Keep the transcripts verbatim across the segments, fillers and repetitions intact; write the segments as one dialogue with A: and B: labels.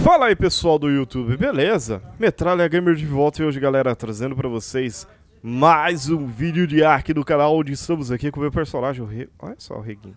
A: Fala aí, pessoal do YouTube, beleza? Metralha Gamer de volta e hoje, galera, trazendo pra vocês mais um vídeo de Ark do canal, onde estamos aqui com o meu personagem, o Rego. Olha só o Reguinho.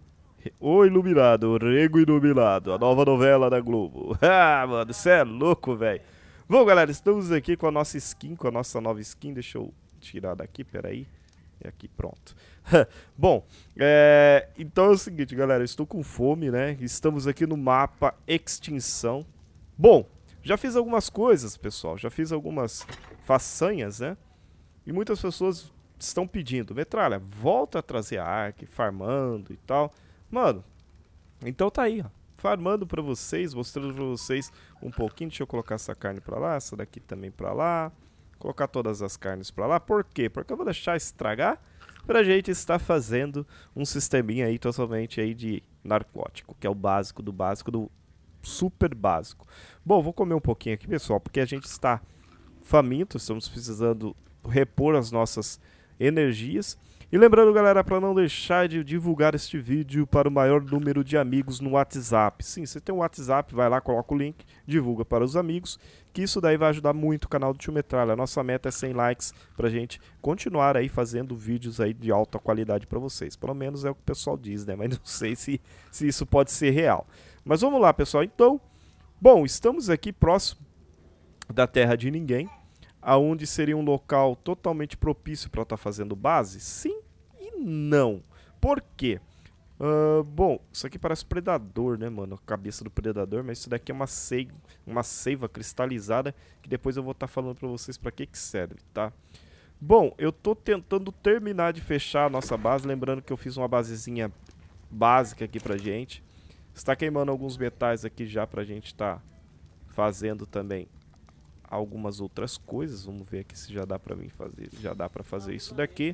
A: O Iluminado, o Rego Iluminado, a nova novela da Globo. Ah, mano, cê é louco, velho. Bom, galera, estamos aqui com a nossa skin, com a nossa nova skin. Deixa eu tirar daqui, peraí. E aqui, pronto. Bom, é, então é o seguinte, galera, eu estou com fome, né? Estamos aqui no mapa Extinção. Bom, já fiz algumas coisas, pessoal, já fiz algumas façanhas, né? E muitas pessoas estão pedindo, Metralha, volta a trazer a Ark, farmando e tal. Mano, então tá aí, ó, farmando pra vocês, mostrando pra vocês um pouquinho. Deixa eu colocar essa carne pra lá, essa daqui também pra lá. Colocar todas as carnes pra lá. Por quê? Porque eu vou deixar estragar pra gente estar fazendo um sisteminha aí totalmente aí de narcótico, que é o básico do básico do super básico. Bom, vou comer um pouquinho aqui, pessoal, porque a gente está faminto, estamos precisando repor as nossas energias. E lembrando, galera, para não deixar de divulgar este vídeo para o maior número de amigos no WhatsApp. Sim, você tem um WhatsApp, vai lá, coloca o link, divulga para os amigos, que isso daí vai ajudar muito o canal do Tio Metralha. A nossa meta é cem likes para a gente continuar aí fazendo vídeos aí de alta qualidade para vocês. Pelo menos é o que o pessoal diz, né? Mas não sei se, se isso pode ser real. Mas vamos lá, pessoal. Então, bom, estamos aqui próximo da Terra de Ninguém, aonde seria um local totalmente propício para estar tá fazendo base? Sim e não. Por quê? Uh, bom, isso aqui parece predador, né, mano? A cabeça do predador, mas isso daqui é uma seiva, uma seiva cristalizada, que depois eu vou estar tá falando para vocês para que que serve, tá? Bom, eu tô tentando terminar de fechar a nossa base, lembrando que eu fiz uma basezinha básica aqui pra gente. Está queimando alguns metais aqui já pra gente estar tá fazendo também algumas outras coisas. Vamos ver aqui se já dá pra mim fazer. Já dá pra fazer isso daqui.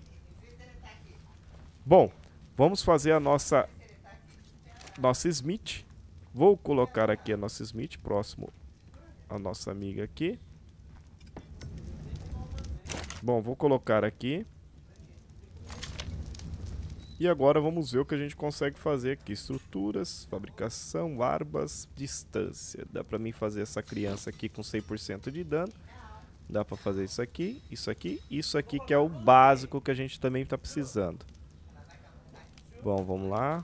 A: Bom, vamos fazer a nossa nossa Smith. Vou colocar aqui a nossa Smith próximo à nossa amiga aqui. Bom, vou colocar aqui. E agora vamos ver o que a gente consegue fazer aqui. Estruturas, fabricação, armas, distância. Dá pra mim fazer essa criança aqui com cem por cento de dano. Dá pra fazer isso aqui, isso aqui, isso aqui que é o básico que a gente também tá precisando. Bom, vamos lá.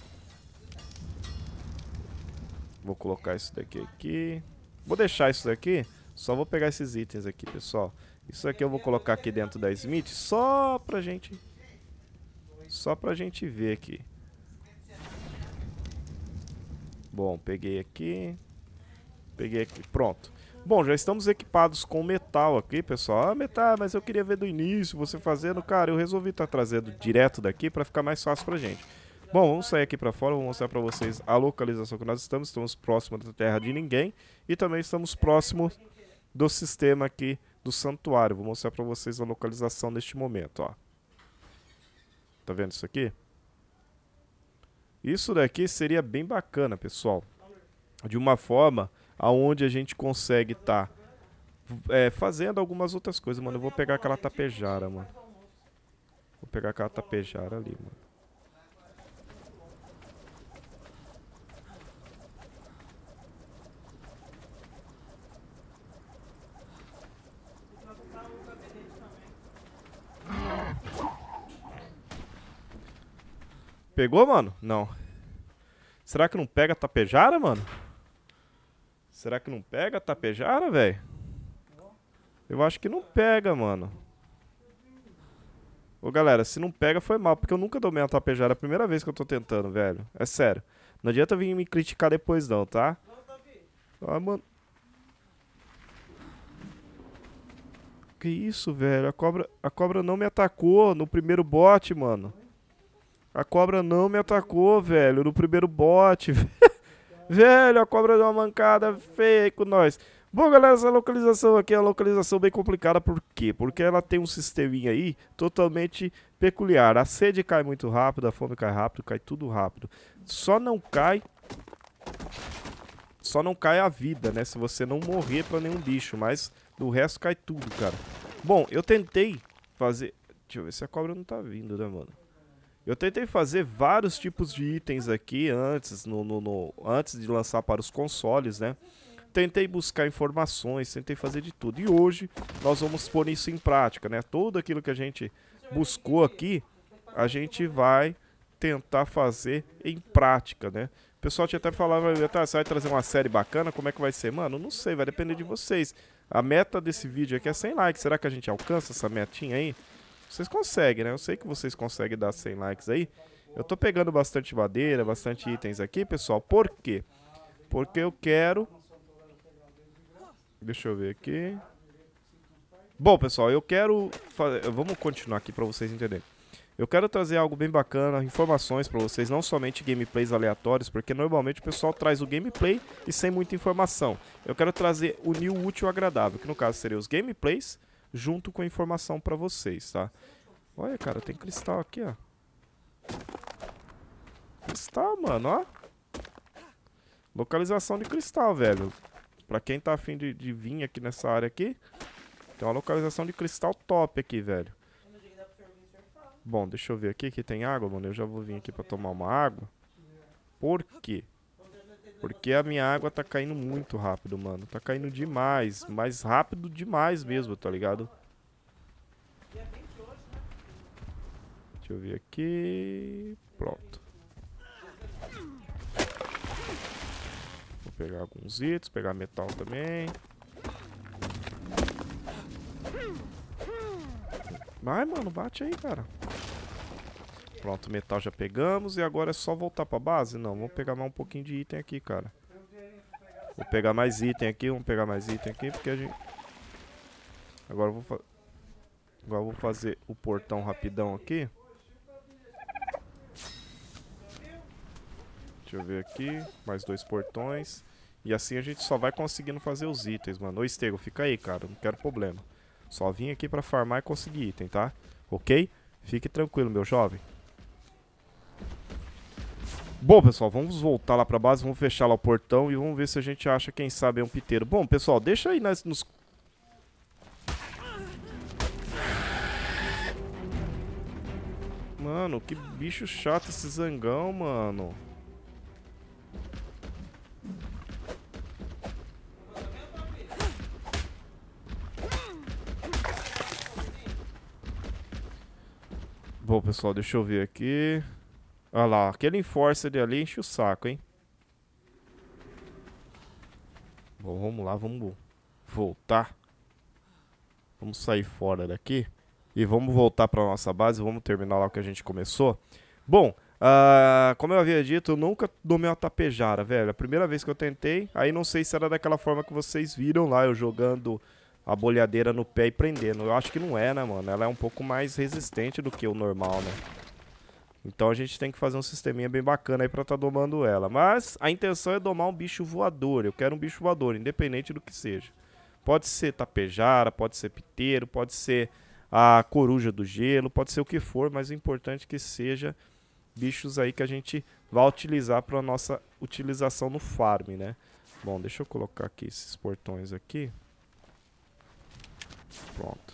A: Vou colocar isso daqui aqui. Vou deixar isso daqui, só vou pegar esses itens aqui, pessoal. Isso aqui eu vou colocar aqui dentro da Smith só pra gente... Só pra gente ver aqui. Bom, peguei aqui. Peguei aqui, pronto. Bom, já estamos equipados com metal aqui, pessoal. Ah, metal, mas eu queria ver do início, você fazendo. Cara, eu resolvi estar trazendo direto daqui pra ficar mais fácil pra gente. Bom, vamos sair aqui pra fora, vou mostrar pra vocês a localização que nós estamos. Estamos próximos da Terra de Ninguém. E também estamos próximos do sistema aqui do santuário. Vou mostrar pra vocês a localização neste momento, ó. Tá vendo isso aqui? Isso daqui seria bem bacana, pessoal. De uma forma aonde a gente consegue estar tá, é, fazendo algumas outras coisas, mano. Eu vou pegar aquela tapejara, mano. Vou pegar aquela tapejara ali, mano. Pegou, mano? Não. Será que não pega a tapejara, mano? Será que não pega a tapejara, velho? Eu acho que não pega, mano. Ô, galera, se não pega foi mal, porque eu nunca domei a tapejara. É a primeira vez que eu tô tentando, velho. É sério. Não adianta vir me criticar depois não, tá? Ah, mano. Que isso, velho? A cobra, a cobra não me atacou no primeiro bote, mano. A cobra não me atacou, velho, no primeiro bote. Velho, a cobra deu uma mancada feia com nós. Bom, galera, essa localização aqui é uma localização bem complicada. Por quê? Porque ela tem um sisteminha aí totalmente peculiar. A sede cai muito rápido, a fome cai rápido, cai tudo rápido. Só não cai... Só não cai a vida, né? Se você não morrer pra nenhum bicho. Mas do resto cai tudo, cara. Bom, eu tentei fazer... Deixa eu ver se a cobra não tá vindo, né, mano? Eu tentei fazer vários tipos de itens aqui antes, no, no, no, antes de lançar para os consoles, né? tentei buscar informações, tentei fazer de tudo. E hoje nós vamos pôr isso em prática, né? Tudo aquilo que a gente buscou aqui, a gente vai tentar fazer em prática, né? O pessoal tinha até falado, tá, você vai trazer uma série bacana, como é que vai ser? Mano, não sei, vai depender de vocês. A meta desse vídeo aqui é cem likes. Será que a gente alcança essa metinha aí? Vocês conseguem, né? Eu sei que vocês conseguem dar cem likes aí. Eu tô pegando bastante madeira, bastante itens aqui, pessoal. Por quê? Porque eu quero... Deixa eu ver aqui. Bom, pessoal, eu quero... Vamos continuar aqui pra vocês entenderem. Eu quero trazer algo bem bacana, informações pra vocês, não somente gameplays aleatórios, porque normalmente o pessoal traz o gameplay e sem muita informação. Eu quero trazer o new útil e agradável, que no caso seria os gameplays, junto com informação pra vocês, tá? Olha, cara, tem cristal aqui, ó. Cristal, mano, ó. Localização de cristal, velho. Pra quem tá afim de, de vir aqui nessa área aqui, tem uma localização de cristal top aqui, velho. Bom, deixa eu ver aqui que tem água, mano. Eu já vou vir aqui pra tomar uma água. Por quê? Porque a minha água tá caindo muito rápido, mano. Tá caindo demais. Mais rápido demais mesmo, tá ligado? Deixa eu ver aqui. Pronto. Vou pegar alguns itens, pegar metal também. Vai, mano, bate aí, cara. Pronto, metal já pegamos. E agora é só voltar pra base? Não, vamos pegar mais um pouquinho de item aqui, cara. Vou pegar mais item aqui, vamos pegar mais item aqui, porque a gente... Agora eu vou, fa... agora eu vou fazer o portão rapidão aqui. Deixa eu ver aqui, mais dois portões. E assim a gente só vai conseguindo fazer os itens, mano. Ô, Estego, fica aí, cara, não quero problema. Só vim aqui pra farmar e conseguir item, tá? Ok? Fique tranquilo, meu jovem. Bom, pessoal, vamos voltar lá pra base, vamos fechar lá o portão e vamos ver se a gente acha, quem sabe, um piteiro. Bom, pessoal, deixa aí nas, nos... Mano, que bicho chato esse zangão, mano. Bom, pessoal, deixa eu ver aqui. Olha lá, aquele enforcer ali enche o saco, hein? Bom, vamos lá, vamos voltar. Vamos sair fora daqui. E vamos voltar pra nossa base, vamos terminar lá o que a gente começou. Bom, uh, como eu havia dito, eu nunca domei uma tapejara, velho. A primeira vez que eu tentei, aí não sei se era daquela forma que vocês viram lá, eu jogando a bolhadeira no pé e prendendo. Eu acho que não é, né, mano? Ela é um pouco mais resistente do que o normal, né? Então a gente tem que fazer um sisteminha bem bacana aí pra tá domando ela. Mas a intenção é domar um bicho voador. Eu quero um bicho voador, independente do que seja. Pode ser tapejara, pode ser piteiro, pode ser a coruja do gelo, pode ser o que for, mas o importante é que seja bichos aí que a gente vai utilizar pra nossa utilização no farm, né? Bom, deixa eu colocar aqui esses portões aqui. Pronto.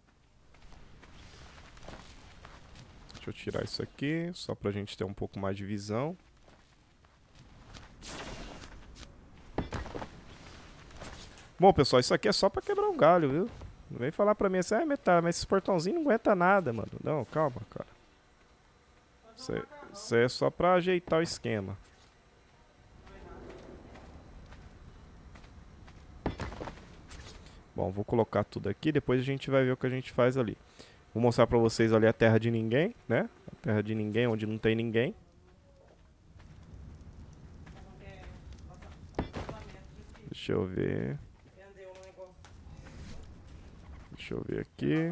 A: Deixa eu tirar isso aqui, só pra gente ter um pouco mais de visão. Bom, pessoal, isso aqui é só pra quebrar um galho, viu? Não vem falar pra mim assim, ah, metal, mas esse portãozinho não aguenta nada, mano. Não, calma, cara. Isso é, isso é só pra ajeitar o esquema. Bom, vou colocar tudo aqui, depois a gente vai ver o que a gente faz ali. Vou mostrar pra vocês ali a terra de ninguém, né? A terra de ninguém, onde não tem ninguém. Deixa eu ver. Deixa eu ver aqui.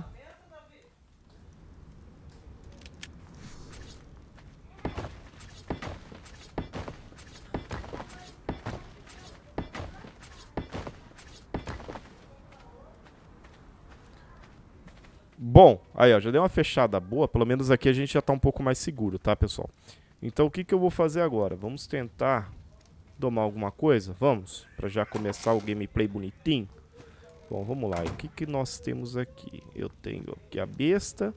A: Bom, aí ó, já deu uma fechada boa, pelo menos aqui a gente já tá um pouco mais seguro, tá, pessoal? Então o que que eu vou fazer agora? Vamos tentar domar alguma coisa? Vamos? Pra já começar o gameplay bonitinho. Bom, vamos lá. O que que nós temos aqui? Eu tenho aqui a besta.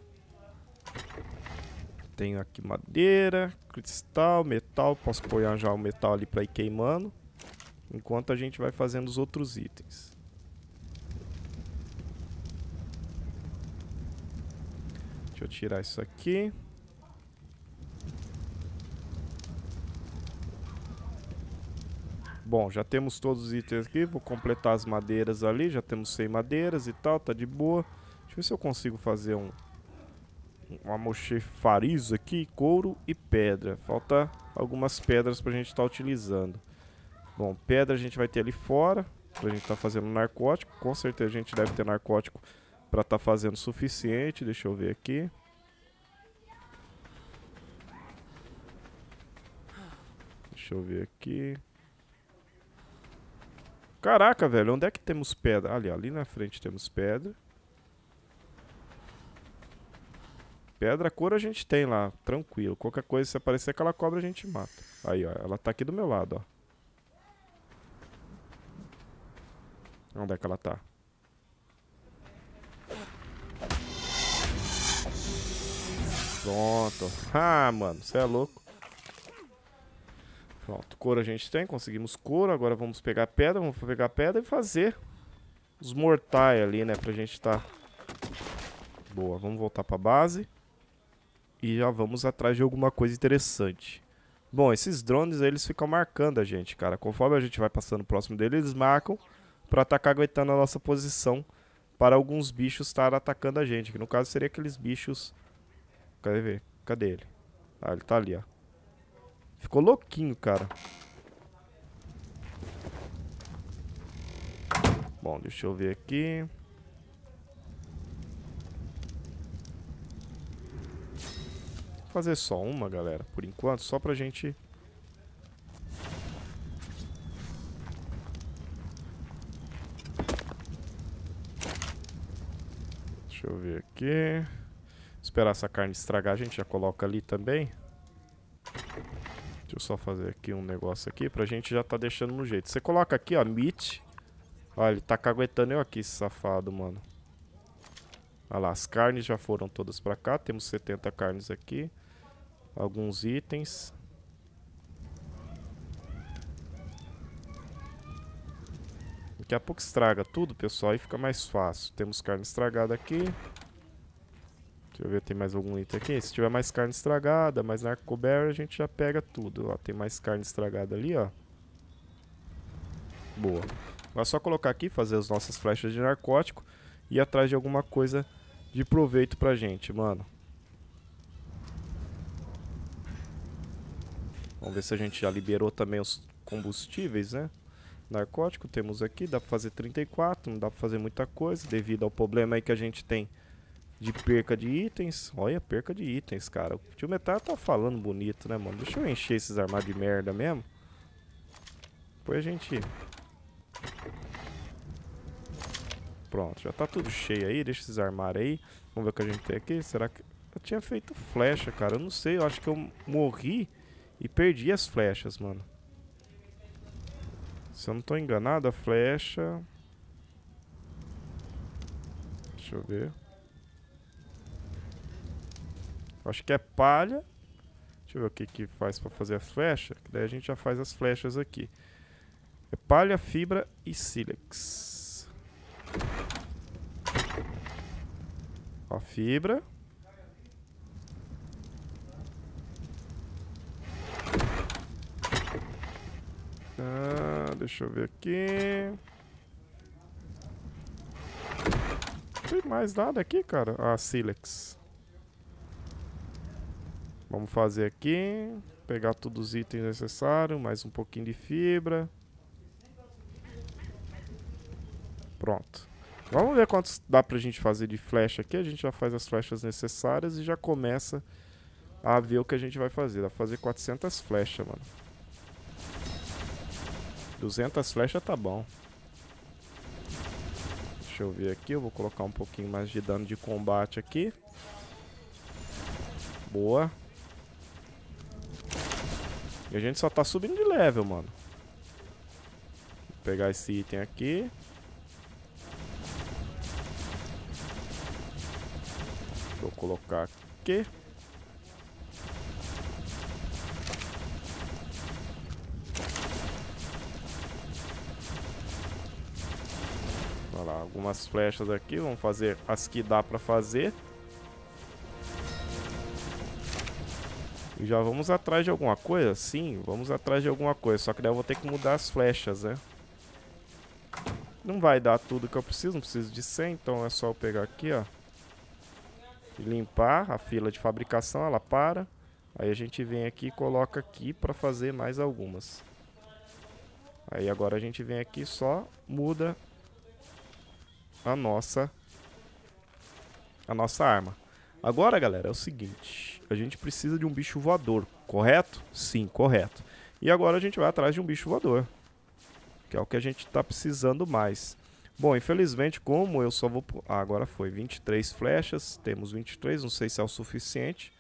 A: Tenho aqui madeira, cristal, metal. Posso pôr já o metal ali pra ir queimando. enquanto a gente vai fazendo os outros itens. Deixa eu tirar isso aqui. Bom, já temos todos os itens aqui. Vou completar as madeiras ali. Já temos cem madeiras e tal, tá de boa. Deixa eu ver se eu consigo fazer um um almoxerifarizo aqui, couro e pedra. Falta algumas pedras pra gente estar utilizando. Bom, pedra a gente vai ter ali fora pra gente estar fazendo narcótico. Com certeza a gente deve ter narcótico pra estar fazendo o suficiente. Deixa eu ver aqui. Deixa eu ver aqui. Caraca, velho, onde é que temos pedra? Ali, ali na frente temos pedra. Pedra, cor a gente tem lá, tranquilo. Qualquer coisa, se aparecer aquela cobra, a gente mata. Aí, ó, ela tá aqui do meu lado, ó. Onde é que ela tá? Pronto. Ah, mano, você é louco. Pronto, couro a gente tem, conseguimos couro. Agora vamos pegar pedra, vamos pegar pedra e fazer os mortais ali, né, pra gente tá... Boa, vamos voltar pra base. E já vamos atrás de alguma coisa interessante. Bom, esses drones, eles ficam marcando a gente, cara. Conforme a gente vai passando próximo deles, eles marcam pra estar caguetando a nossa posição para alguns bichos estar atacando a gente. Que no caso seria aqueles bichos... Cadê ver? Cadê ele? Ah, ele tá ali, ó. Ficou louquinho, cara. Bom, deixa eu ver aqui. Vou fazer só uma, galera, por enquanto, só pra gente... Deixa eu ver aqui. Esperar essa carne estragar, a gente já coloca ali também. Deixa eu só fazer aqui um negócio aqui pra gente já tá deixando no jeito. Você coloca aqui, ó, meat. Olha, ele tá caguetando eu aqui, esse safado, mano. Olha lá, as carnes já foram todas pra cá. Temos setenta carnes aqui. Alguns itens. Daqui a pouco estraga tudo, pessoal, aí fica mais fácil. Temos carne estragada aqui. Deixa eu ver, tem mais algum item aqui. Se tiver mais carne estragada, mais narcoberry, a gente já pega tudo. Ó, tem mais carne estragada ali, ó. Boa. Agora é só colocar aqui, fazer as nossas flechas de narcótico e ir atrás de alguma coisa de proveito pra gente, mano. Vamos ver se a gente já liberou também os combustíveis, né? Narcótico temos aqui, dá pra fazer trinta e quatro, não dá pra fazer muita coisa devido ao problema aí que a gente tem de perca de itens. Olha, perca de itens, cara. O tio Metal tá falando bonito, né, mano? Deixa eu encher esses armários de merda mesmo. Depois a gente... Pronto, já tá tudo cheio aí. Deixa esses armários aí. Vamos ver o que a gente tem aqui. Será que... Eu tinha feito flecha, cara. Eu não sei, eu acho que eu morri e perdi as flechas, mano. Se eu não tô enganado, a flecha... Deixa eu ver. Acho que é palha. Deixa eu ver o que que faz pra fazer a flecha. Que daí a gente já faz as flechas aqui. É palha, fibra e sílex. Ó, fibra. Ah, deixa eu ver aqui. Não tem mais nada aqui, cara. Ah, sílex. Vamos fazer aqui. Pegar todos os itens necessários. Mais um pouquinho de fibra. Pronto. Vamos ver quantos dá pra gente fazer de flecha aqui. A gente já faz as flechas necessárias e já começa a ver o que a gente vai fazer. Dá pra fazer quatrocentas flechas, mano. duzentas flechas tá bom. Deixa eu ver aqui. Eu vou colocar um pouquinho mais de dano de combate aqui. Boa. E a gente só tá subindo de level, mano. Vou pegar esse item aqui. Vou colocar aqui. Olha lá, algumas flechas aqui. Vamos fazer as que dá pra fazer. E já vamos atrás de alguma coisa? Sim, vamos atrás de alguma coisa. Só que daí eu vou ter que mudar as flechas, né? Não vai dar tudo que eu preciso. Não preciso de cem, então é só eu pegar aqui, ó. E limpar a fila de fabricação, ela para. Aí a gente vem aqui e coloca aqui pra fazer mais algumas. Aí agora a gente vem aqui e só muda a nossa, a nossa arma. Agora, galera, é o seguinte. A gente precisa de um bicho voador, correto? Sim, correto. E agora a gente vai atrás de um bicho voador, que é o que a gente tá precisando mais. Bom, infelizmente, como eu só vou... Ah, agora foi vinte e três flechas. Temos vinte e três, não sei se é o suficiente.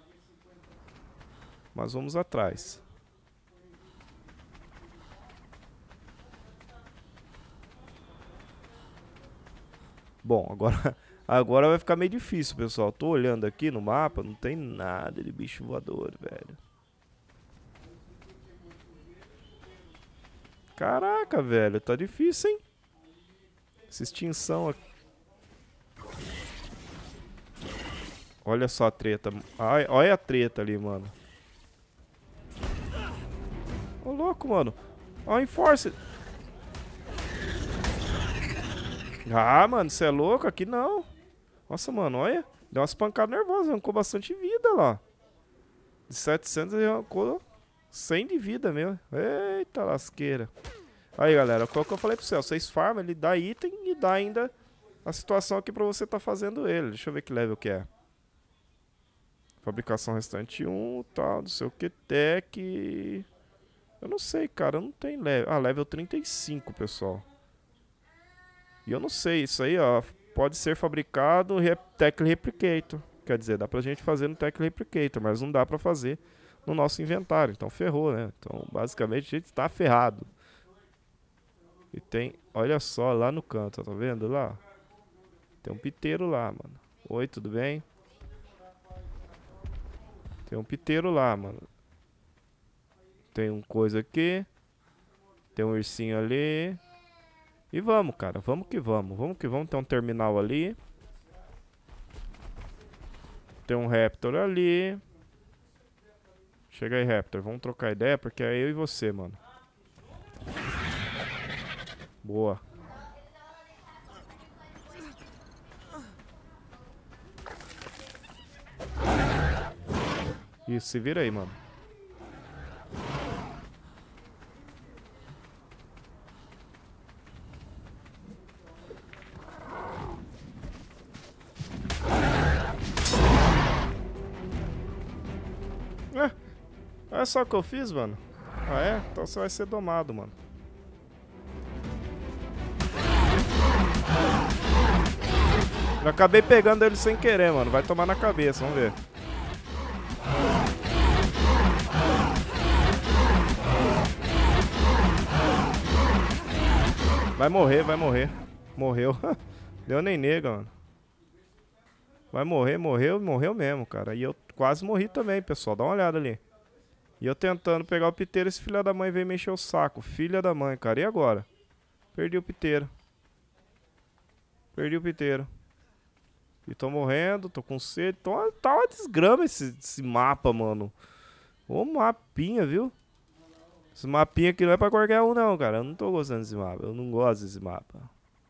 A: Mas vamos atrás. Bom, agora, agora vai ficar meio difícil, pessoal. Tô olhando aqui no mapa, não tem nada de bicho voador, velho. Caraca, velho, tá difícil, hein? Essa extinção aqui. Olha só a treta. Ai, olha a treta ali, mano. Ô, louco, mano. Ó, o Enforce. Ah, mano, você é louco? Aqui não. Nossa, mano, olha. Deu umas pancadas nervosas, arrancou bastante vida lá. De setecentos ele arrancou cem de vida mesmo. Eita lasqueira. Aí, galera, qual que eu falei pro céu? Vocês farmam, ele dá item e dá ainda a situação aqui pra você tá fazendo ele. Deixa eu ver que level que é. Fabricação restante um, tal, não sei o que, tech. Eu não sei, cara, não tem level. Ah, level trinta e cinco, pessoal. E eu não sei, isso aí, ó, pode ser fabricado Tech Replicator. Quer dizer, dá pra gente fazer no Tech Replicator, mas não dá pra fazer no nosso inventário. Então ferrou, né? Então, basicamente, a gente tá ferrado. E tem, olha só, lá no canto, ó, tá vendo lá? Tem um piteiro lá, mano. Oi, tudo bem? Tem um piteiro lá, mano. Tem um coisa aqui. Tem um ursinho ali. E vamos, cara. Vamos que vamos. Vamos que vamos. Tem um terminal ali. Tem um Raptor ali. Chega aí, Raptor. Vamos trocar ideia porque é eu e você, mano. Boa. Isso, se vira aí, mano. É, olha só o que eu fiz, mano. Ah, é? Então você vai ser domado, mano. Eu acabei pegando ele sem querer, mano. Vai tomar na cabeça, vamos ver. Vai morrer, vai morrer. Morreu. Deu nem nega, mano. Vai morrer, morreu, morreu mesmo, cara. E eu quase morri também, pessoal. Dá uma olhada ali. E eu tentando pegar o piteiro, esse filho da mãe veio mexer o saco. Filha da mãe, cara. E agora? Perdi o piteiro. Perdi o piteiro. E tô morrendo, tô com sede. Tô, tá uma desgrama esse, esse mapa, mano. Ô mapinha, viu? Esse mapinha aqui não é pra qualquer um, não, cara. Eu não tô gostando desse mapa. Eu não gosto desse mapa.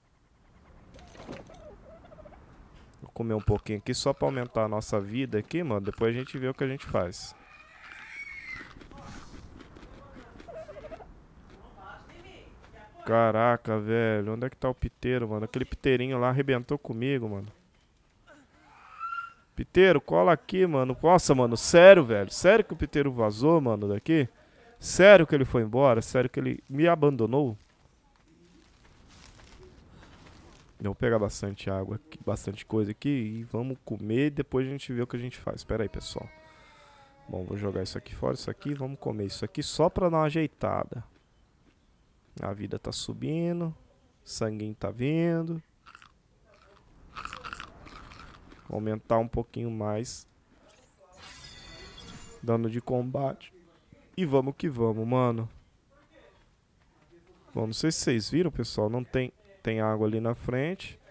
A: Vou comer um pouquinho aqui só pra aumentar a nossa vida aqui, mano. Depois a gente vê o que a gente faz. Caraca, velho. Onde é que tá o piteiro, mano? Aquele piteirinho lá arrebentou comigo, mano. Piteiro, cola aqui, mano. Nossa, mano, sério, velho. Sério que o piteiro vazou, mano, daqui? Sério que ele foi embora? Sério que ele me abandonou? Eu vou pegar bastante água aqui, bastante coisa aqui e vamos comer e depois a gente vê o que a gente faz. Espera aí, pessoal. Bom, vou jogar isso aqui fora, isso aqui. Vamos comer isso aqui só pra dar uma ajeitada. A vida tá subindo. Sanguinho tá vindo. Vou aumentar um pouquinho mais dano de combate. E vamos que vamos, mano. Bom, não sei se vocês viram, pessoal. Não tem Tem água ali na frente.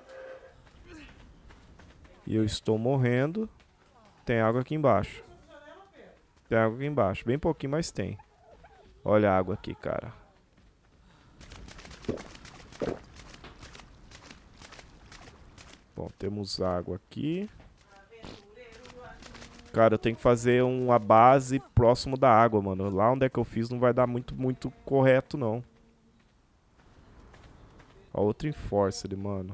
A: E eu estou morrendo. Tem água aqui embaixo. Tem água aqui embaixo. Bem pouquinho, mas tem. Olha a água aqui, cara. Bom, temos água aqui. Cara, eu tenho que fazer uma base próximo da água, mano. Lá onde é que eu fiz não vai dar muito, muito correto, não. Ó, outro Enforced, mano.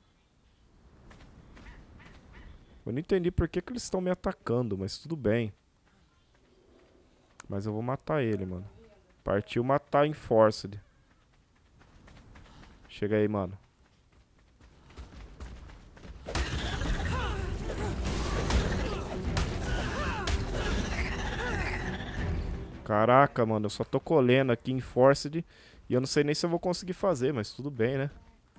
A: Eu não entendi por que, que eles estão me atacando, mas tudo bem. Mas eu vou matar ele, mano. Partiu matar Enforced. Chega aí, mano. Caraca, mano, eu só tô colhendo aqui Enforced. E eu não sei nem se eu vou conseguir fazer, mas tudo bem, né?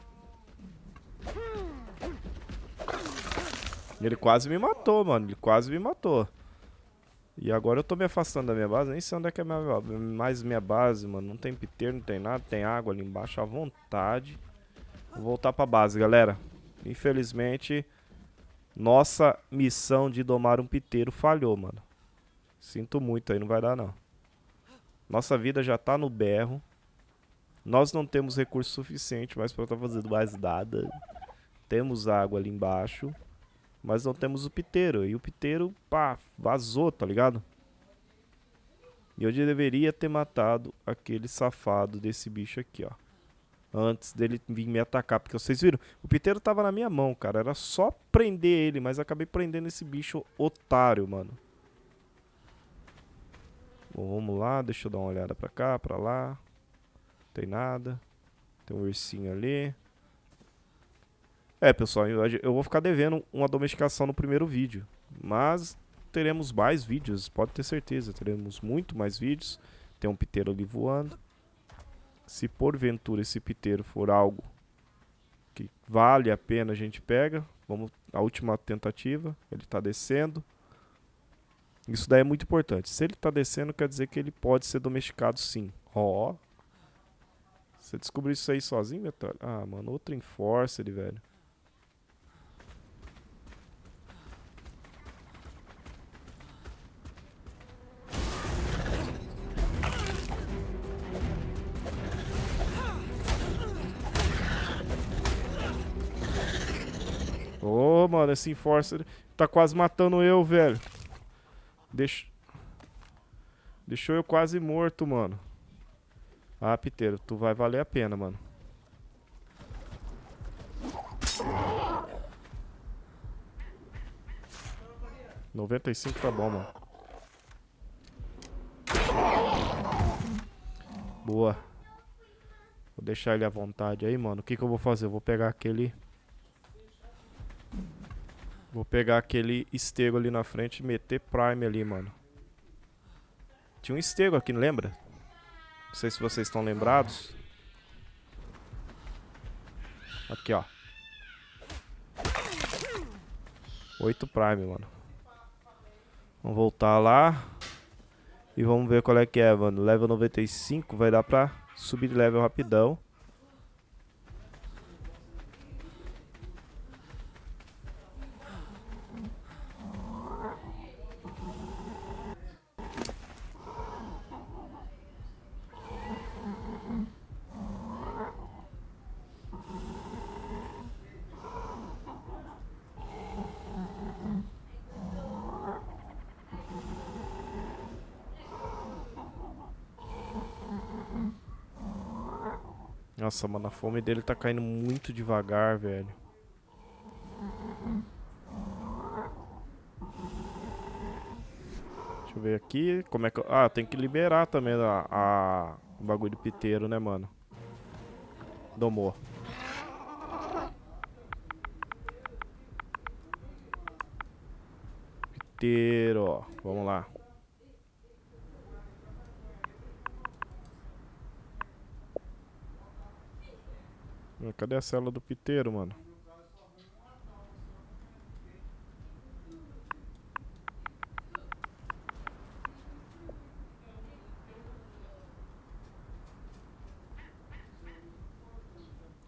A: Ele quase me matou, mano. Ele quase me matou. E agora eu tô me afastando da minha base. Nem sei onde é que é minha, mais minha base, mano. Não tem piteiro, não tem nada. Tem água ali embaixo à vontade. Vou voltar pra base, galera. Infelizmente, nossa missão de domar um piteiro falhou, mano. Sinto muito aí, não vai dar não. Nossa vida já tá no berro. Nós não temos recurso suficiente mais pra estar fazendo mais nada. Temos água ali embaixo. Mas não temos o piteiro. E o piteiro, pá, vazou, tá ligado? E eu deveria ter matado aquele safado desse bicho aqui, ó. Antes dele vir me atacar. Porque vocês viram? O piteiro tava na minha mão, cara. Era só prender ele. Mas acabei prendendo esse bicho otário, mano. Bom, vamos lá. Deixa eu dar uma olhada pra cá, pra lá. Não tem nada. Tem um ursinho ali. É, pessoal, eu, eu vou ficar devendo uma domesticação no primeiro vídeo. Mas teremos mais vídeos, pode ter certeza. Teremos muito mais vídeos. Tem um piteiro ali voando. Se porventura esse piteiro for algo que vale a pena, a gente pega. Vamos, a última tentativa. Ele está descendo. Isso daí é muito importante. Se ele está descendo, quer dizer que ele pode ser domesticado sim. Ó. Oh. Você descobriu isso aí sozinho, Metal? Ah, mano, outro Enforced, velho. Ô, oh, mano, esse Enforcer tá quase matando eu, velho. Deixa... Deixou eu quase morto, mano. Ah, piteiro, tu vai valer a pena, mano. noventa e cinco tá bom, mano. Boa. Vou deixar ele à vontade aí, mano. O que que eu vou fazer? Eu vou pegar aquele... Vou pegar aquele estego ali na frente e meter Prime ali, mano. Tinha um estego aqui, não lembra? Não sei se vocês estão lembrados. Aqui, ó. oito Prime, mano. Vamos voltar lá. E vamos ver qual é que é, mano. Level noventa e cinco vai dar pra subir de level rapidão. Nossa, mano, a fome dele tá caindo muito devagar, velho. Deixa eu ver aqui, como é que eu... Ah, tem que liberar também a, a... o bagulho do piteiro, né, mano? Domou. Piteiro, ó. Vamos lá. Cadê a cela do piteiro, mano?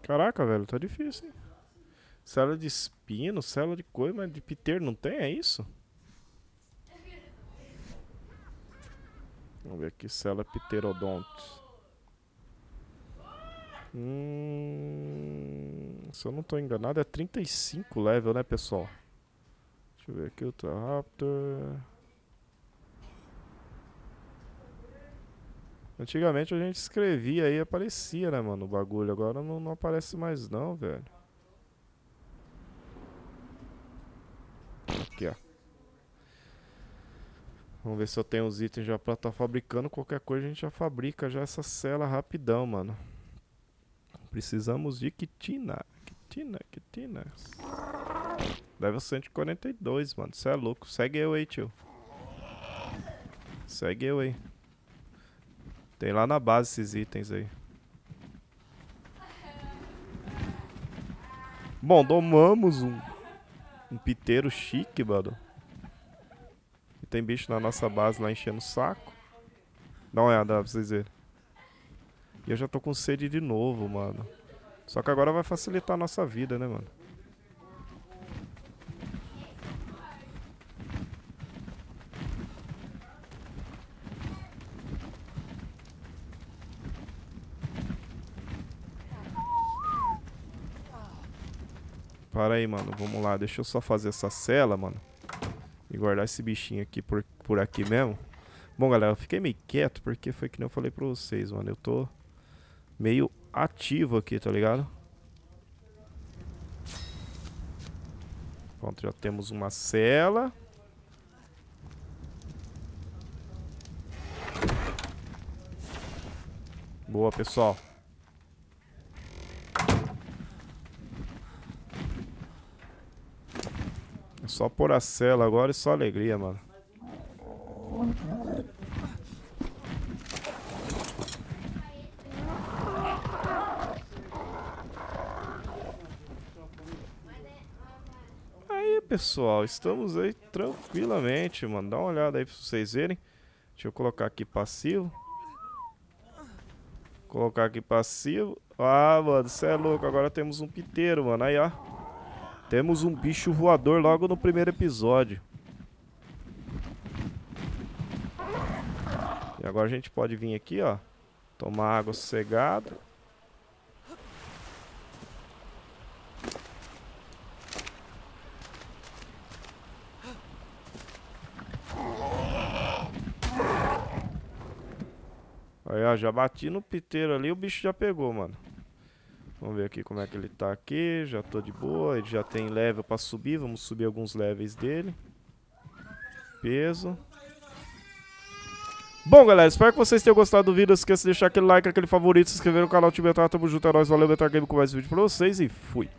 A: Caraca, velho, tá difícil, hein? Célula de espino, célula de coisa, mas de piteiro não tem, é isso? Vamos ver aqui, célula pterodonte. Hum, se eu não tô enganado, é trinta e cinco level, né, pessoal? Deixa eu ver aqui, Ultra Raptor. Antigamente a gente escrevia aí, aparecia, né, mano, o bagulho. Agora não, não aparece mais não, velho. Aqui, ó. Vamos ver se eu tenho os itens já pra estar tá fabricando. Qualquer coisa a gente já fabrica já essa cela rapidão, mano. Precisamos de quitina. Quitina, quitina. Level cento e quarenta e dois, mano. Você é louco. Segue eu aí, tio. Segue eu aí. Tem lá na base esses itens aí. Bom, domamos um, um piteiro chique, mano. E tem bicho na nossa base lá enchendo o saco. Dá uma olhada pra vocês verem. E eu já tô com sede de novo, mano. Só que agora vai facilitar a nossa vida, né, mano? Para aí, mano. Vamos lá. Deixa eu só fazer essa cela, mano. E guardar esse bichinho aqui por, por aqui mesmo. Bom, galera, eu fiquei meio quieto porque foi que nem eu falei pra vocês, mano. Eu tô meio ativo aqui, tá ligado? Pronto, já temos uma cela. Boa, pessoal. É só pôr a cela agora e só alegria, mano. Aí, pessoal, estamos aí tranquilamente, mano. Dá uma olhada aí pra vocês verem. Deixa eu colocar aqui passivo. Colocar aqui passivo. Ah, mano, cê é louco. Agora temos um piteiro, mano. Aí, ó. Temos um bicho voador logo no primeiro episódio. E agora a gente pode vir aqui, ó. Tomar água sossegado. Aí, ó, já bati no piteiro ali, o bicho já pegou, mano. Vamos ver aqui como é que ele tá aqui. Já tô de boa, ele já tem level pra subir. Vamos subir alguns levels dele. Peso. Bom, galera, espero que vocês tenham gostado do vídeo. Não esqueça de deixar aquele like, aquele favorito, se inscrever no canal Time Metal. Tamo junto, é nóis. Valeu, Metal Game, com mais vídeo pra vocês e fui.